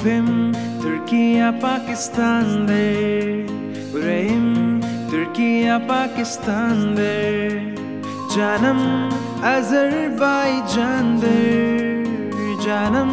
Gülübüm Türkiye Pakistan'dır. Yüreğim Türkiye Pakistan'dır. Canım Azerbaycan'dır. Canım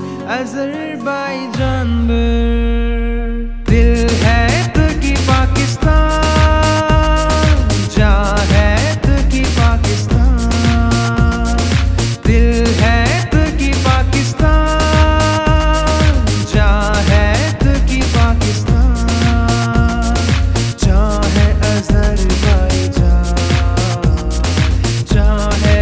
Azerbaycan'dır. Dil है तुर्की पाकिस्तान, जान है तुर्की पाकिस्तान. दिल है तुर्की पाकिस्तान, जान है तुर्की पाकिस्तान. जान है अज़रबैजान, जान है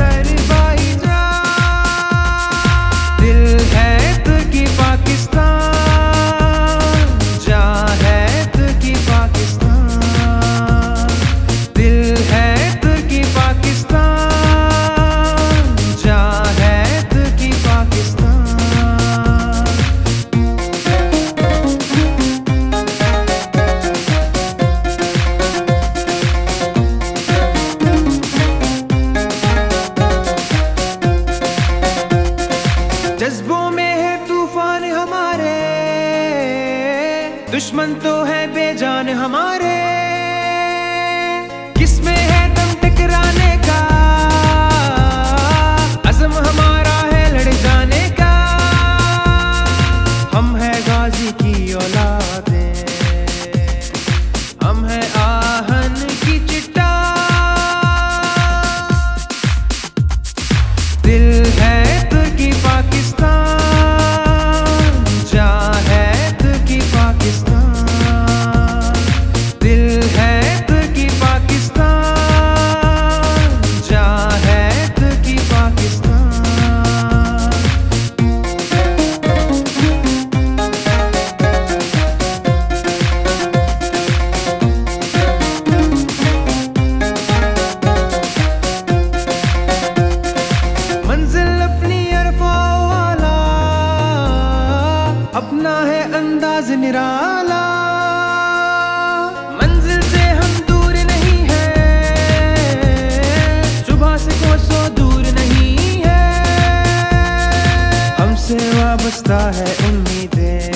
अज़रबैजान. दिल है तुर्की पाकिस्तान, जान है तुर्की पाकिस्तान. दिल है तुर्की पाकिस्तान, जान है तुर्की पाकिस्तान. जज्बों में है तूफान हमारे, दुश्मन तो है बेजान हमारे. किसमें है दम टकराने का, अज़म हमारा है लड़ जाने का. हम है गाजी की औलादें, हम है आहन की चट्टान. दिल है तुर्की पाकिस्तान, जान है तुर्की पाकिस्तान. दिल है तुर्की पाकिस्तान, जान है तुर्की पाकिस्तान. मंजिल अपनी अरफ़ाओ वाला, अपना है अंदाज निराला. मंजिल से हम दूर नहीं है, सुबह से कोसों दूर नहीं है. हमसे वाबस्ता है उम्मीदें,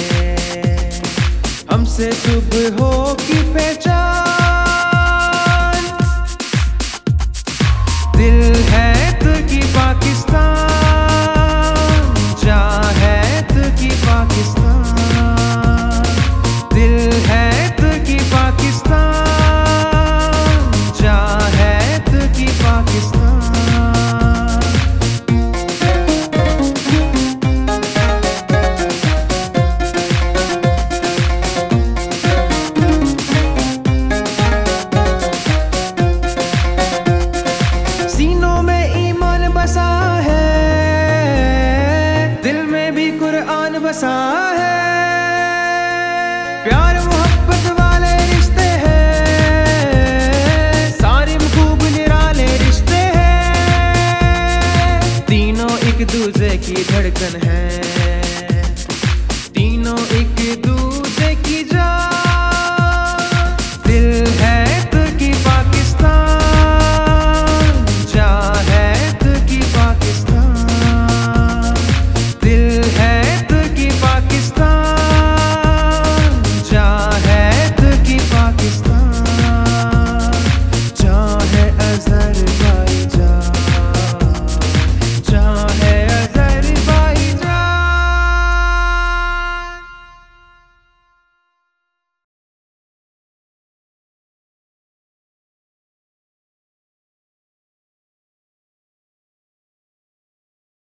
हमसे सुबहों की पहचान. दिल है तुर्की पाकिस्तान, जान है तुर्की पाकिस्तान. दिल है तुर्की पाकिस्तान, जान है तुर्की पाकिस्तान. सीनों में ईमान बसा है, दिल में भी कुरान बसा है. प्यार मोहब्बत वाले रिश्ते हैं, सारे खूब निराले रिश्ते हैं. तीनों एक दूसरे की धड़कन है,